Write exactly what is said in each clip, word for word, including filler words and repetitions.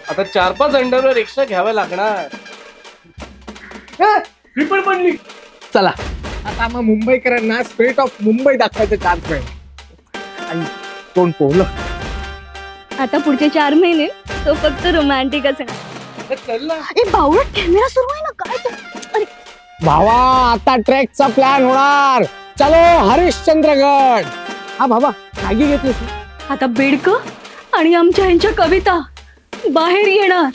आता चार पाच अंडरवेअर एक्स्ट्रा घ्याव्या लागणार. मी पण बनली. चला आता मग मुंबईकरांना स्पिरिट ऑफ मुंबई दाखवायचं चान्स मिळेल. आणि कोण पोहलं आता पुढचे चार महिने तो फक्त रोमॅन्टिकच आहे. चल ना. ए बावळा, कॅमेरा सुरू आहे ना काय तू? अरे भावा, आता ट्रेकचा प्लॅन होणार. चलो हरिश्चंद्रगड. हा बाबा, मॅगी घेतलीस? आता बेडकं आणि आमच्या ह्यांच्या कविता बाहेर येणार.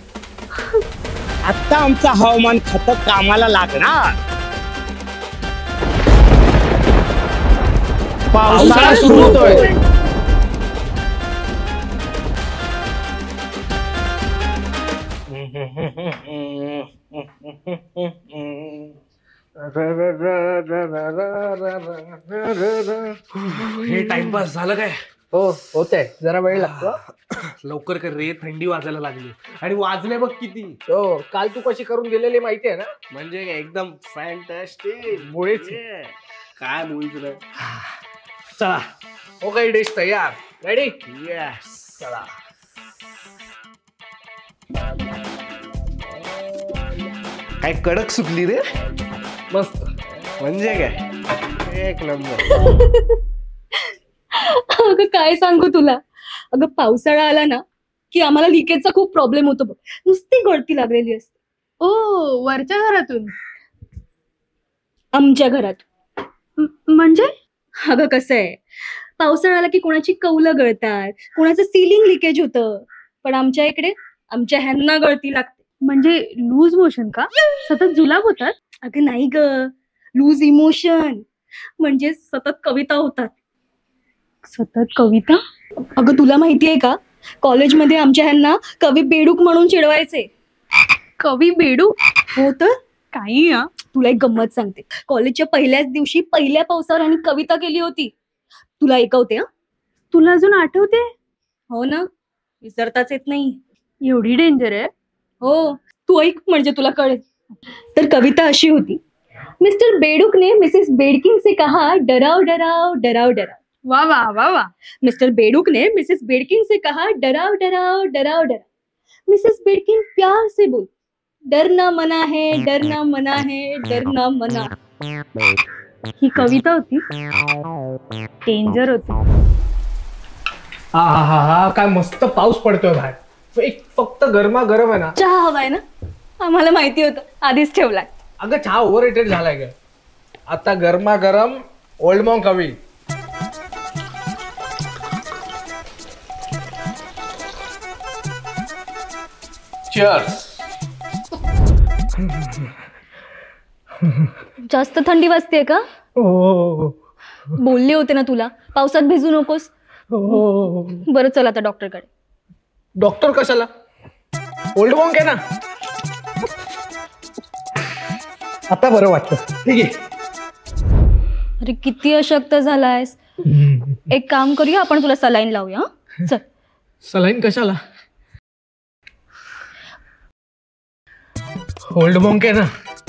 आता आमचा हवामान खातं कामाला लागणार. पावसाळा सुरू होतोय. हे टाइमपास झालं काय? हो होतंय, जरा वेळ लागतो. लवकर कर रे, थंडी वाजायला लागली. आणि वाजले बघ किती. हो, काल तू कशी करून गेलेली माहितीये ना? म्हणजे एकदम फॅन्टॅस्टिक. मुळेच काय बोल तुला. चला, हो काही डिश तयार. रेडी? येस. चला. काय कडक सुकली रे. मस्त. म्हणजे काय एक नंबर. अगं काय सांगू तुला, अगं पावसाळा आला ना की आम्हाला लिकेजचा खूप प्रॉब्लेम होतो बघ. नुसती गळती लागलेली असते. ओ, वरच्या घरातून? आमच्या घरात. म्हणजे? अगं कसं आहे, पावसाळा आला की कोणाची कौलं गळतात, कोणाचं सिलिंग लिकेज होतं. पण आमच्या इकडे आमच्या ह्यांना गळती लागते. म्हणजे लूज मोशन का? सतत जुलाब होतात? अगं नाही ग, लूज इमोशन म्हणजे सतत कविता होतात. सतत कविता? अगं तुला माहितीये का, कॉलेजमध्ये आमच्या ह्यांना कवी बेडूक म्हणून चिडवायचे. कवी बेडूक? हो तर काही. तुला एक गंमत सांगते. कॉलेजच्या पहिल्याच दिवशी पहिल्या पावसावर आणि कविता केली होती. तुला ऐकवते. हा, तुला अजून आठवते? हो ना, विसरताच येत नाही. एवढी डेंजर आहे? हो, तू ऐक म्हणजे तुला कळेल. तर कविता अशी होती. मिस्टर बेडूक ने मिसेस बेडकिन से कहा, डराओ डराओ डराओ डराओ. वा वा वा वा. मिस्टर बेडूक ने मिसेस बेडकिन से कहा, डराओ डराओ डराओ डराओ. मिसेस बेडकिन प्यार से बोल, डरना मना है डरना मना है डरना मना. ही कविता होती? डेंजर होती. हा हा हा हा, काय मस्त पाऊस पडतोय बाहेर. एक फक्त गरमा गरम आहे ना. चहा हवाय ना? आम्हाला माहिती होतं, आधीच ठेवलाय. अगं चहा ओव्हर रेटेड झालाय का? आता गरमा गरम ओल्ड मॉन्क हवी. चीअर्स. जास्त थंडी वाजते का? हो बोलले होते ना तुला पावसात भिजू नकोस. हो. बरं चल आता डॉक्टरकडे. डॉक्टर कशाला? ओल्ड मॉन्क आहे ना. आता बरं वाटतं. ठीक आहे. अरे किती अशक्त झालायस. एक काम करूया, आपण तुला सलाईन लावूया. चल. सलाईन कशाला? ओल्ड मॉन्क आहे ना.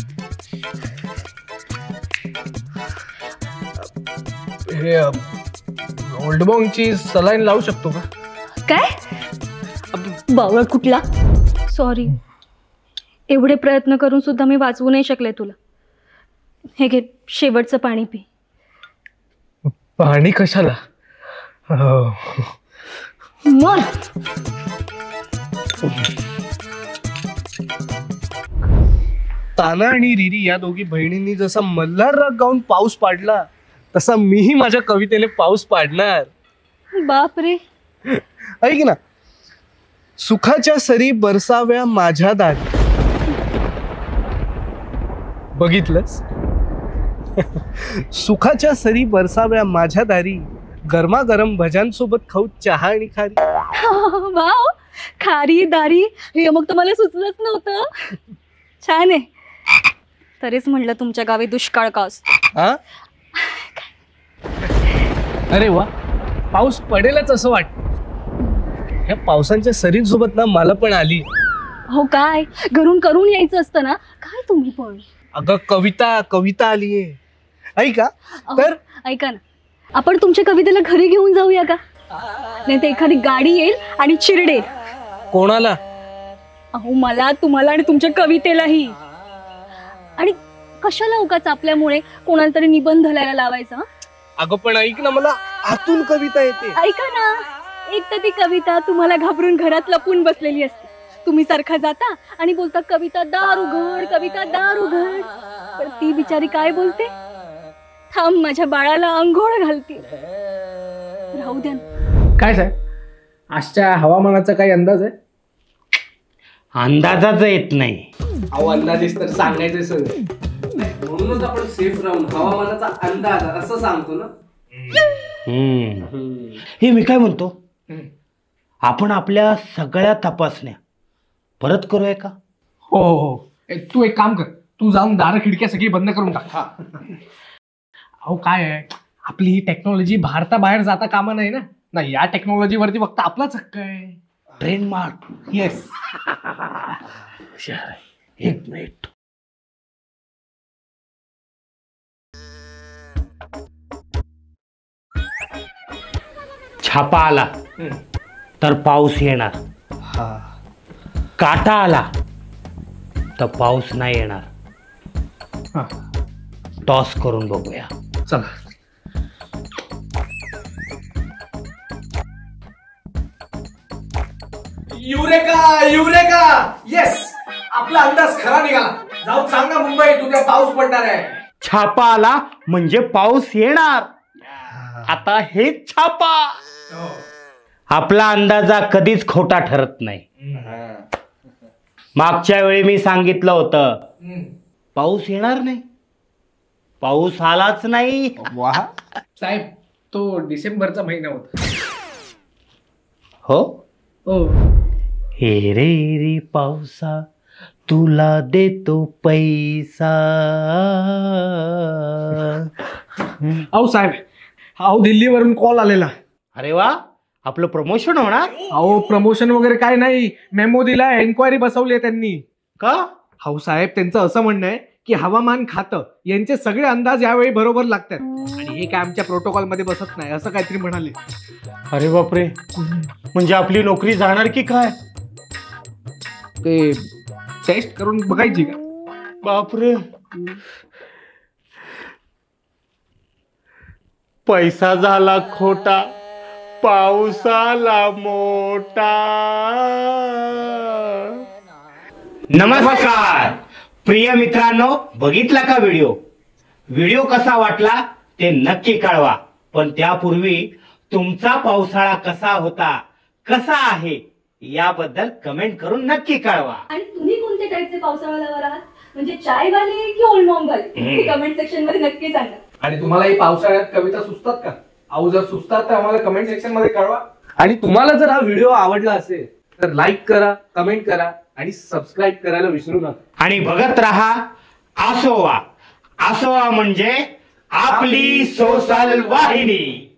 हे ओल्ड मॉन्कची सलाईन लावू शकतो का? काय? बावळ कुठला? सॉरी, एवढे प्रयत्न करून सुद्धा मी वाचवू नाही शकले तुला. हे घे, शेवटचं पाणी पी. पाणी कशाला? मर. ताना आणि रिरी या दोघी बहिणींनी जसा मल्हार राग गाऊन पाऊस पाडला, तसा मीही माझ्या कवितेने पाऊस पाडणार. बापरे. ऐक ना. सुखाच्या सरी बरसाव्या माझ्या दारी. बघितलंस? सुखाच्या सरी बरसाव्या माझ्या दारी, गरमागरम भज्यांसोबत खाऊ चहा आणि खारी. वाव, खारी दारी, हे मग तुम्हाला सुचलंच नव्हतं. छान आहे. तरीच म्हणलं तुमच्या गावी दुष्काळ का असतो. हा? अरे वा, पाऊस पडेलच असं वाटतं. या पावसांच्या सरींसोबत ना मला पण आली. हो काय, घरून करून यायचं असतं ना. काय तुम्ही पण. अगं कविता कविता आलीये. ऐका तर. ऐका ना, आपण तुमच्या कवितेला घरी घेऊन जाऊया का? नाही तर एखादी गाडी येईल आणि चिरडेल. कोणाला? अहो मला, तुम्हाला आणि तुमच्या कवितेलाही. आणि कशाला उगाच आपल्यामुळे कोणाला तरी निबंध लिहायला लावायचा? हं? अगं पण ऐक ना, मला आतून कविता येते. ऐका ना, एक तर ती कविता तुम्हाला घाबरून घरात लपून बसलेली असते. तुम्ही सारखा जाता आणि बोलता कविता दार उघड, कविता दार उघड. पण ती बिचारी काय बोलते? थांब माझ्या बाळाला अंघोळ घालते. राहू द्या ना. काय साहेब, आजच्या हवामानाचा काही अंदाज आहे? अंदाजाच येत नाही. अहो अंदाजेस तर सांगायचे सगळे, म्हणूनच आपण सेफ राहून हवामानाचा अंदाज असं सांगतो ना. हम्म. हे मी काय म्हणतो, आपण आपल्या सगळ्या तपासण्या परत करूया का? हो हो हो. ए, तू एक काम कर, तू जाऊन दार खिडक्या सगळी बंद करून टाक. अहो काय आहे, आपली ही टेक्नॉलॉजी भारताबाहेर जाता कामा नाही ना. नाही, या टेक्नॉलॉजीवरती फक्त आपलाच हक्क आहे. ट्रेडमार्क. येस. एक मिनिट. छापा आला तर पाऊस येणार, काटा आला तर पाऊस नाही येणार. टॉस करून बघूया. चला. युरेका युरेका, येस, आपला अंदाज खरा निघाला. जाऊन सांगा मुंबईत उद्या पाऊस पडणार आहे. छापा आला म्हणजे पाऊस येणार. आता हेच छापा. आपला अंदाजा कधीच खोटा ठरत नाही. मागच्या वेळी मी सांगितलं होतं पाऊस येणार नाही, पाऊस आलाच नाही. साहेब, तो डिसेंबरचा महिना होता. हो. हो. हे रे रे पावसा तुला देतो पैसा. अहो साहेब, अहो दिल्लीवरून कॉल आलेला. अरे वा, आपलं प्रमोशन होणार. अहो प्रमोशन वगैरे काय नाही, मेमो दिला, एन्क्वायरी बसवली आहे त्यांनी. का? अहो साहेब, त्यांचं असं म्हणणं आहे की हवामान खातं यांचे सगळे अंदाज यावेळी बरोबर लागतात आणि हे काय आमच्या प्रोटोकॉल मध्ये बसत नाही, असं काहीतरी म्हणाले. अरे बापरे, म्हणजे आपली नोकरी जाणार की काय? ते टेस्ट करून बघायची का? बापरे, पैसा झाला खोटा, पाऊस आला मोठा. नमस्कार प्रिय मित्रांनो, बघितला का व्हिडिओ? व्हिडिओ कसा वाटला ते नक्की कळवा. पण त्यापूर्वी तुमचा पावसाळा कसा होता, कसा आहे याबद्दल कमेंट करून नक्की कळवा. आणि तुम्ही कोणत्या टाईपचे पावसाळा लवर आहात? म्हणजे चायवाले की ओल्ड मॉमवाले? कमेंट सेक्शन मध्ये नक्की सांगा. आणि तुम्हाला ही पावसाळ्यात कविता सुचतात का? अहो जर सुचतात तर आम्हाला कमेंट सेक्शन मध्ये कळवा. आणि तुम्हाला जर हा व्हिडिओ आवडला असेल तर लाईक करा, कमेंट करा आणि सबस्क्राईब करायला विसरू नका. आणि बघत रहा आसोवा. आसोवा म्हणजे आपली सोशल वाहिनी.